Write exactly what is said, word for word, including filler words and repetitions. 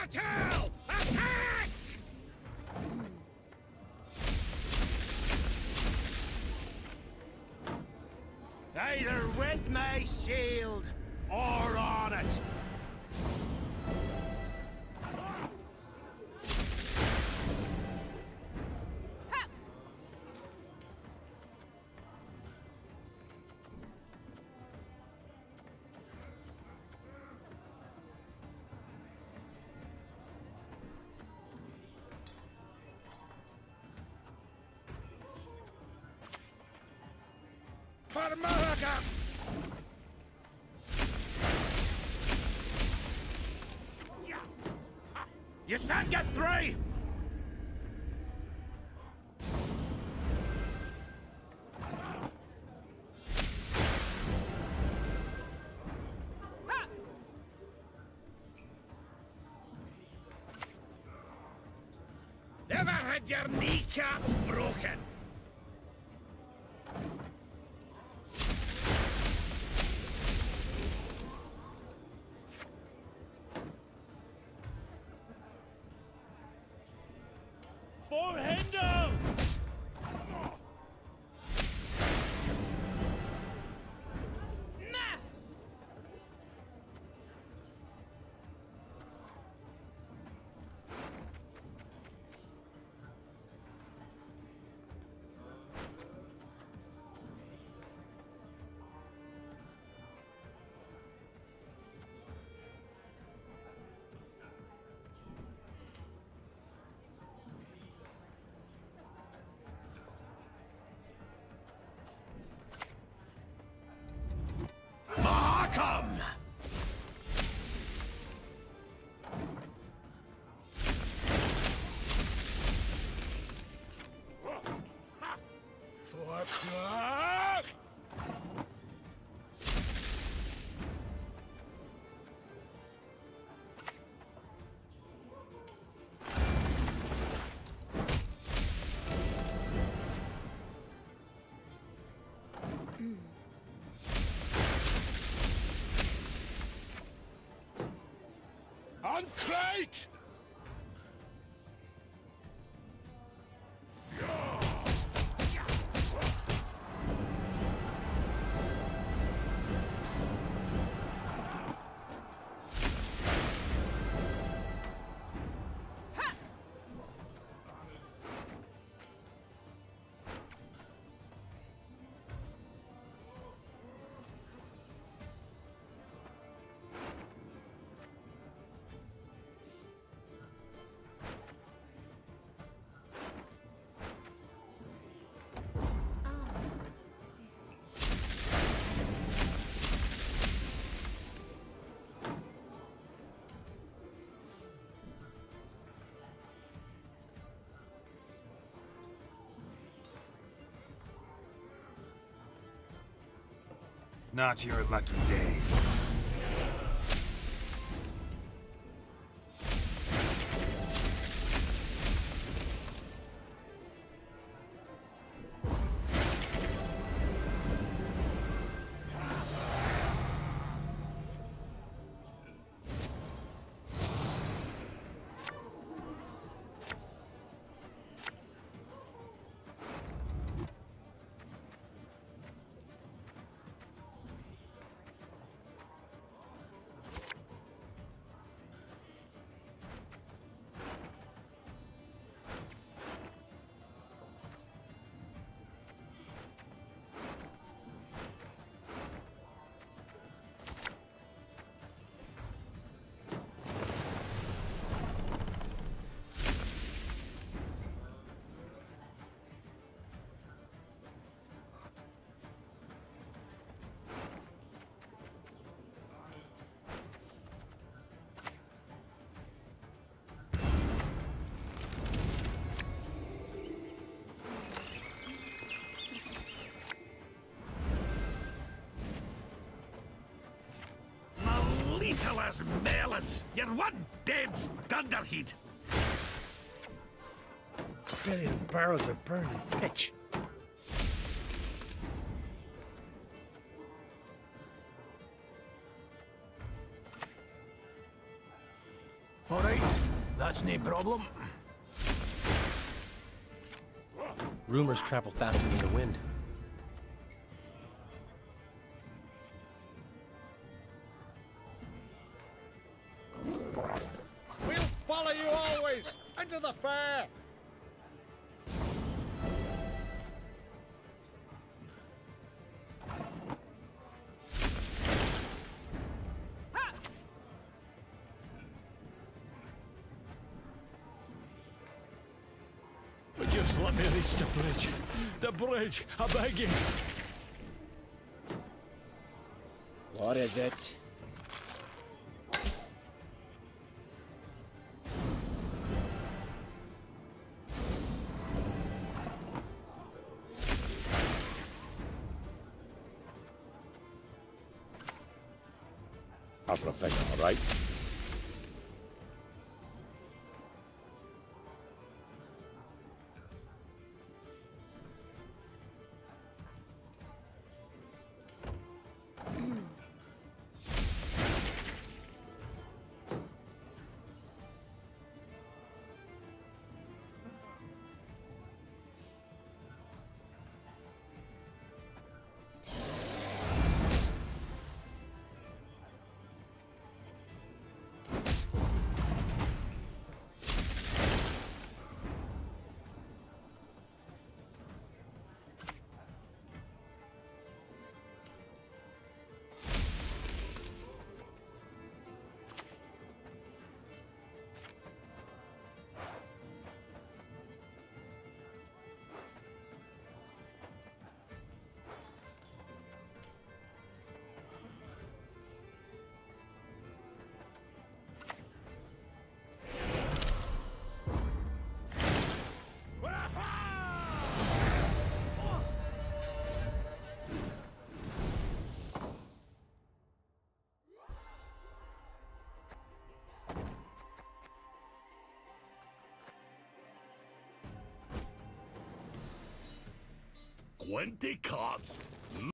battle! Attack! Either with my shield or on it. For America! You shan't get through! Never had your kneecap broken! For Hendo! Nah! Come! For Clark! On crate! Not your lucky day. Little as melons! You're one dead dunderhead! A billion barrels of burning pitch. All right, that's no problem. Rumors travel faster than the wind. We'll follow you always! Into the fair! Just let me reach the bridge. The bridge, I beg you. What is it? After a thing, all right? Twenty cards.